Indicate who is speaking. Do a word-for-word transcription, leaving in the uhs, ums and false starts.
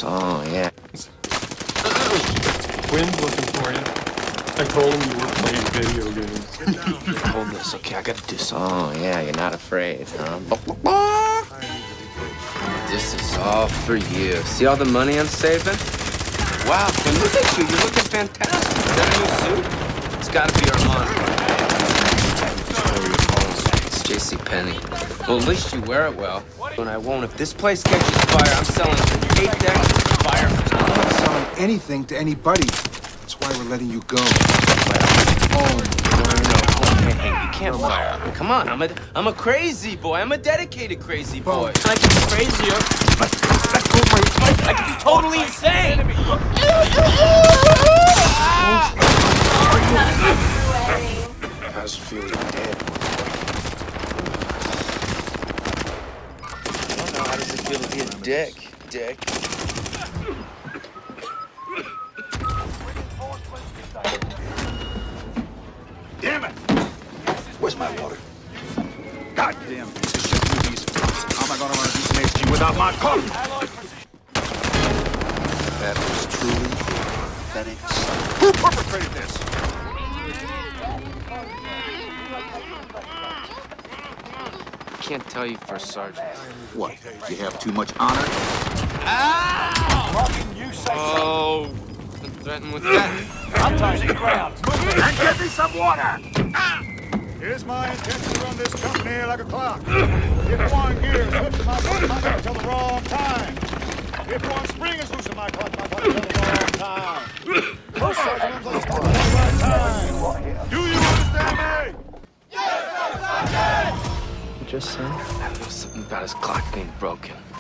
Speaker 1: this. Oh, yeah.
Speaker 2: Quinn's looking for you. I told him you were playing video games.
Speaker 1: Hold this, okay? I gotta do this. Oh, yeah, you're not afraid, huh? This is all for you. See all the money I'm saving? Wow, Quinn, look at you. You're looking fantastic. Is that a new suit? It's gotta be Armand. It's J C Penney. Well, at least you wear it well. And I won't. If this place catches fire, I'm selling eight decks of fire.
Speaker 3: I'm not selling anything to anybody. That's why we're letting you go.
Speaker 1: Oh, no, no, no. Hey, hey, you can't fire. Come on, I'm a, I'm a crazy boy. I'm a dedicated crazy boy. I can be crazier. But that's cool, my I can be totally insane.
Speaker 3: How's it feel? You're dead.
Speaker 1: I don't know. How does it feel to be a dick? Dick.
Speaker 3: Damn it! Where's my water? God damn piece of shit movies. How am I gonna run a decent H G without my coffee? That was truly pathetic. Who perpetrated this?
Speaker 1: I can't tell you, First Sergeant.
Speaker 3: What? You have too much honor?
Speaker 1: Oh, don't threaten with that.
Speaker 3: I'm touching ground. And get me some water!
Speaker 4: Here's my intention to run this company like a clock. If one gear is hooked to my clock, my clock tell the wrong time. If one spring is loose in my clock, my clock tell the wrong time. First sergeant runs on the right time. Do you understand me?
Speaker 2: You just said?
Speaker 1: I know something about his clock being broken.